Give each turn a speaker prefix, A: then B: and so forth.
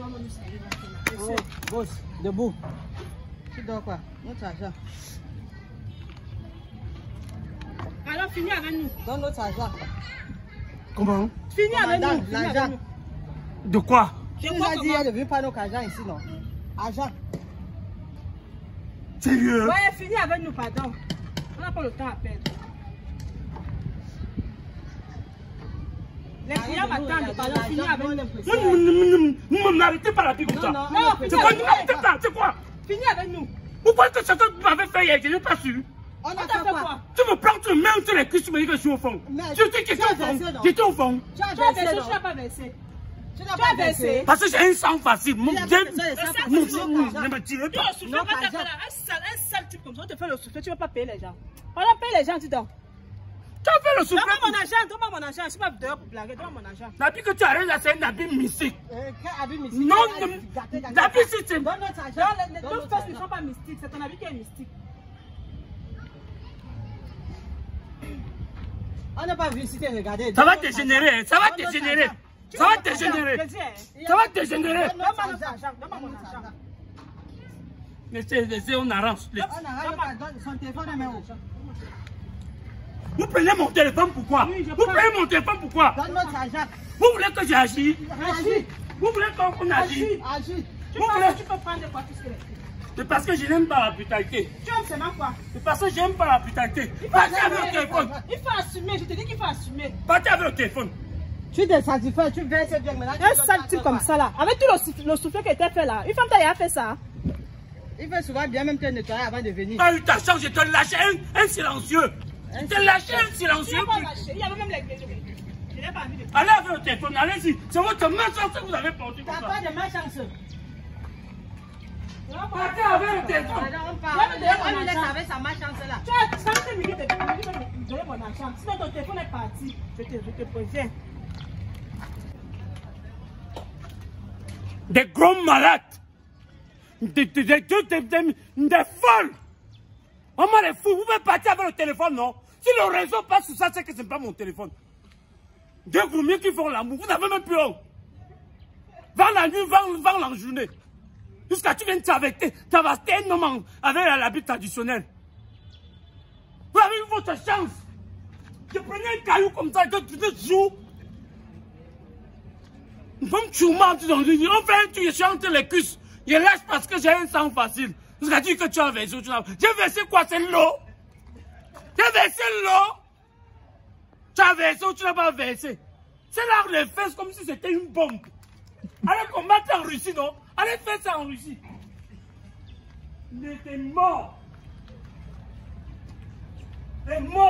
A: Oh, boss, debout. Tu dors quoi? Notre argent.
B: Alors, finis avec nous.
A: Donne notre argent.
C: Comment?
B: Finis avec nous.
A: L'argent.
C: De quoi?
A: Tu nous as dit, il ne veut pas nos argent ici, non? Argent.
C: Sérieux?
B: Ouais, finis avec nous, pardon. On n'a pas le temps à perdre. Les clients m'attendent, pardon, finis avec nous.
C: Ne m'arrêtez pas la vie comme ça.
B: Non,
C: C'est quoi? Ne m'arrêtez pas, c'est quoi?
B: Finis avec nous.
C: Vous croyez que ce que vous m'avez fait hier, je n'ai pas su?
A: On a fait quoi?
C: Tu me prends, tu me mets sur les cuisses, tu me dis que je suis au fond. Je dis que j'étais au fond. J'étais au fond.
A: Tu as
B: Tu as versé,
A: versé,
B: tu n'as pas versé.
A: tu n'as pas versé.
C: Parce que j'ai un sang facile. Ne
A: Ne
C: me tirez pas.
B: Tu vas pas te faire un sale type comme ça, on te fait le soufflet, tu ne vas pas payer les gens. Voilà, paye les gens, dis donc.
C: Tu as fait le soufflet.
B: Donne-moi mon argent, je ne suis pas dehors pour blaguer, donne-moi mon argent.
C: L'habit que tu arrêtes là, c'est un habit mystique.
A: Quel habit mystique?
C: Non, l'habit c'est...
A: Donne notre argent.
B: Les deux fesses ne sont pas mystiques, c'est ton habit qui est mystique.
A: On n'a pas vu si tu regardé.
C: Ça va dégénérer, ça va dégénérer. Ça va dégénérer. Ça va dégénérer.
B: Donne-moi mon argent, donne-moi mon argent.
C: Laissez, on arrange.
A: On arrête, son téléphone est où?
C: Vous prenez mon téléphone pourquoi? Vous prenez mon téléphone pourquoi?
A: Donne notre argent.
C: Vous voulez que j'agisse?
A: Agis.
C: Vous voulez qu'on agisse?
A: Agis.
B: Tu peux prendre quoi puisque les filles.
C: C'est parce que je n'aime pas la brutalité.
B: Tu aimes seulement quoi?
C: C'est parce que j'aime pas la brutalité. Partez avec le téléphone.
B: Il faut assumer, je te dis qu'il faut assumer.
C: Partez avec le téléphone.
A: Tu te satisfais, tu verses bien maintenant.
B: Un sale type comme ça là, avec tout le soufflet qui était fait là, une femme t'a fait ça.
A: Il fait souvent bien même te nettoyer avant de venir.
C: Tu as eu ta chance, je te lâche un silencieux. Je te lâche un silencieux.
B: Il y avait même les je n'ai pas envie de...
C: Allez avec le téléphone, allez-y. C'est votre malchance que vous avez porté comme
A: T'as
C: ça.
A: pas de malchance.
C: Partez avec le téléphone.
A: On laisse avec sa malchance là.
B: Tu as 5 minutes de me donner mon argent. Sinon ton téléphone est parti. Je te préviens.
C: Des gros malades. Des folles. Vraiment les fous. Vous pouvez partir avec le téléphone, non? Si le réseau passe sur ça, c'est que ce n'est pas mon téléphone. Deux gourmets qui font l'amour. Vous n'avez même plus honte. Va la nuit, va la journée. Jusqu'à tu viens de t'aveter un homme avec l'habit traditionnel. Vous avez eu votre chance. Je prenais un caillou comme ça, je joue. Comme tu m'as dit, on fait un truc, je suis entre les cuisses. Je lâche parce que j'ai un sang facile. Jusqu'à dire que tu as versé, j'ai versé quoi? C'est l'eau. J'ai versé l'eau. Tu as versé ou tu n'as pas versé? C'est là les fesses comme si c'était une bombe. Allez combattre en Russie, non? Allez faire ça en Russie. Il était mort. Il est mort.